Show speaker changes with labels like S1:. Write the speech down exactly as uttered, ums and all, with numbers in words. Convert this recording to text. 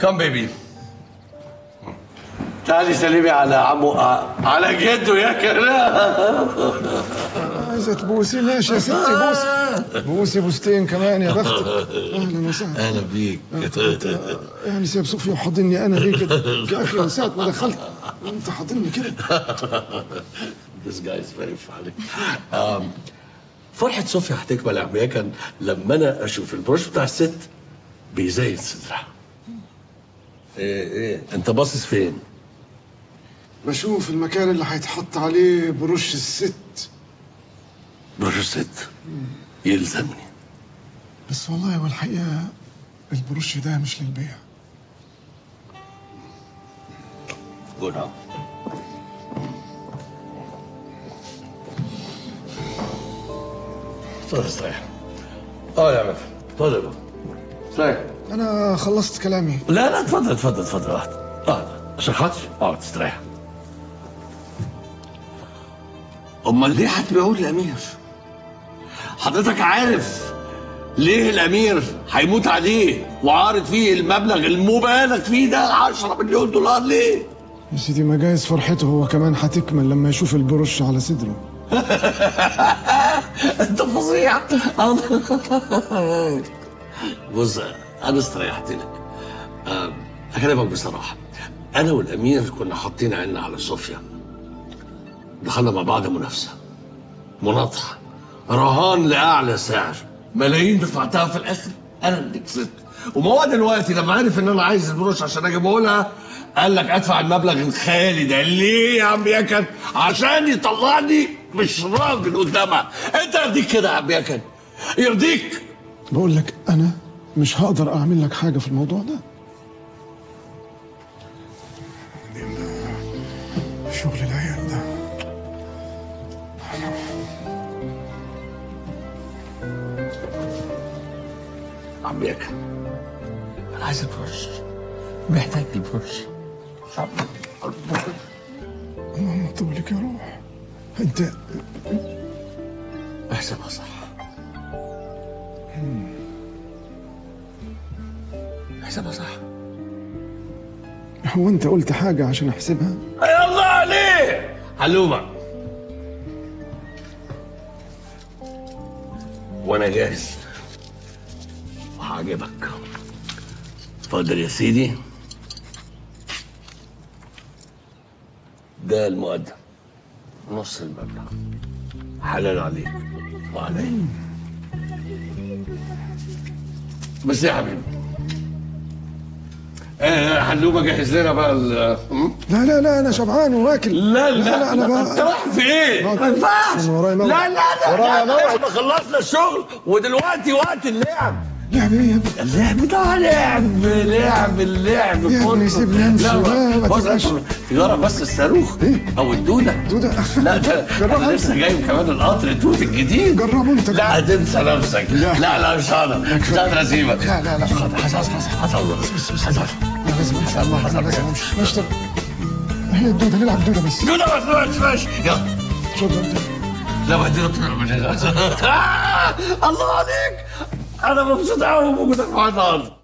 S1: كم بيبي. تعالي سلمي على عمو، على جده يا كلام.
S2: عايزة تبوسي؟ ماشي يا ستي، بوسي بوسي بوستين كمان يا بختك. اهلا وسهلا.
S1: اهلا بيك.
S2: يعني سيب صوفيا وحاضني انا ليه كده يا اخي؟ من ساعة ما دخلت انت حاضني كده.
S1: This guy is very funny. um, فرحة صوفيا هتكمل يا عم يكن لما انا اشوف البروش بتاع الست بيزين صدرها. ايه ايه انت باصص فين؟
S2: بشوف المكان اللي هيتحط عليه بروش الست.
S1: بروش الست يلزمني.
S2: بس والله هو الحقيقة البروش ده مش للبيع.
S1: قول ها. اتفضل استريح. اه يا مفل اتفضل استريح.
S2: انا خلصت كلامي.
S1: لا لا اتفضل اتفضل اتفضل اقعد اقعد عشان خاطري اقعد استريح. امال ليه هتبيعوه للامير؟ حضرتك عارف ليه الامير هيموت عليه وعارض فيه المبلغ المبالغ فيه ده عشرة مليون دولار ليه؟
S2: يا سيدي ما جايز فرحته هو كمان هتكمل لما يشوف البروش على صدره.
S1: انت فظيع. بص انا استريحت لك. اكلمك بصراحه، انا والامير كنا حاطين عيننا على صوفيا. دخلنا مع بعض منافسه، مناطحه، رهان لاعلى سعر، ملايين دفعتها في الاخر انا اللي كسبت. وما هو دلوقتي لما عرف ان انا عايز البروش عشان اجيبه لها قال لك ادفع المبلغ الخيالي ده. ليه يا عم يكن؟ عشان يطلعني مش راجل قدامها. انت يرضيك كده يا عم يكن؟ يرضيك؟
S2: بقول لك انا مش هقدر اعمل لك حاجه في الموضوع ده. شغل العيال ده.
S1: عم يكن انا عايز البروش، محتاج البروش.
S2: اللهم طول لك يا روح. انت
S1: احسبها صح. احسبها صح.
S2: هو انت قلت حاجه عشان احسبها؟
S1: يا الله عليه حلومه. وانا جاهز وهعجبك. اتفضل يا سيدي، ده المقدم نص المبلغ، حلال عليك وعليك. بس يا حبيبي آه حلومه جهز لنا بقى ال
S2: لا لا لا انا شبعان واكل.
S1: لا لا,
S2: لا, لا انا بقى
S1: انت رايح فين؟ ما ينفعش. لا لا لا ورايا موعد. احنا خلصنا الشغل ودلوقتي وقت اللعب.
S2: لعب ايه يا ابني؟
S1: اللعب ده لعب لعب اللعب
S2: يا ابني سيبني امشي بقى ما تبقاش.
S1: تجرب بس الصاروخ
S2: ايه؟
S1: او الدوده.
S2: دوده؟
S1: لا ده انا لسه جايب كمان القطر التوت الجديد.
S2: جربه انت.
S1: لا تنسى نفسك. لا لا لا مش هقدر مش هقدر اسيبك.
S2: لا لا لا
S1: حصل حصل حصل حصل.
S2: انا لازم امشي. الله انا لازم امشي. ماشي طب هي الدوده نلعب دوده بس.
S1: دوده بس ماشي ماشي يلا.
S2: اتفضل.
S1: لا بعدين الله عليك انا مبسوط قوي بوجودك معانا النهارده.